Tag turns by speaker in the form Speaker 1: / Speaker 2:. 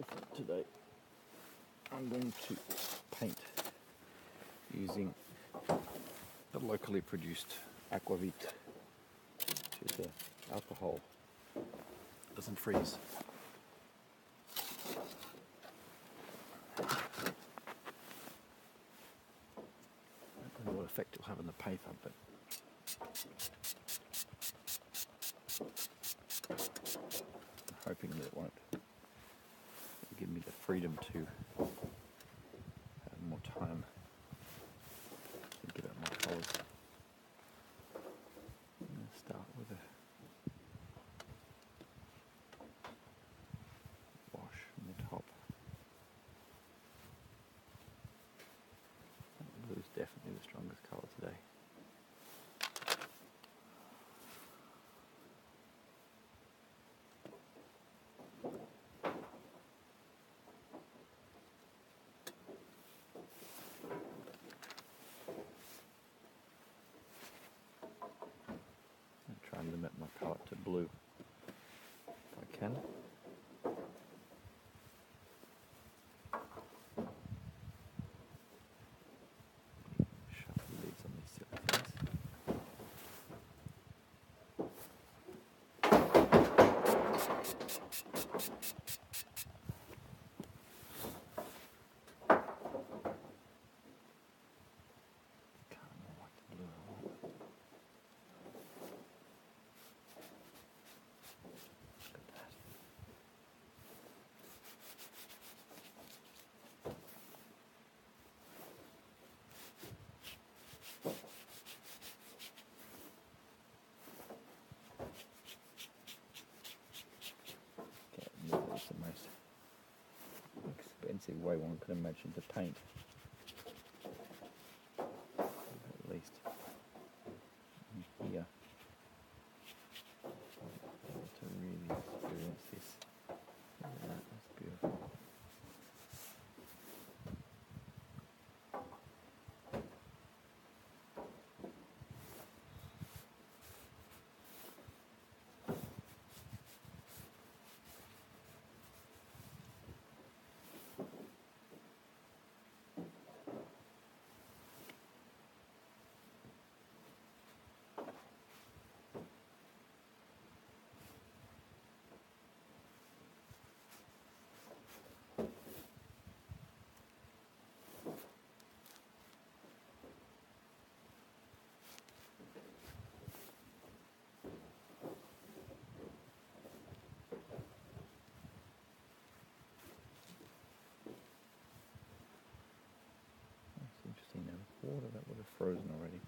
Speaker 1: today I'm going to paint using the locally produced Aquavit, which is alcohol, doesn't freeze. I don't know what effect it'll have on the paper, but I'm hoping that it won't. It'll give me the freedom to have more time to get out my colours. I'm going to start with a wash on the top. Blue is definitely the strongest colour today. I'll try and limit my palette to blue if I can. Sharp lids on these silly things. Can't like the blue I want. Look at that. Okay, this is the most expensive way one could imagine to paint. At least here, to really experience this. Look at that, that's beautiful. That's interesting now. Water that would have frozen already.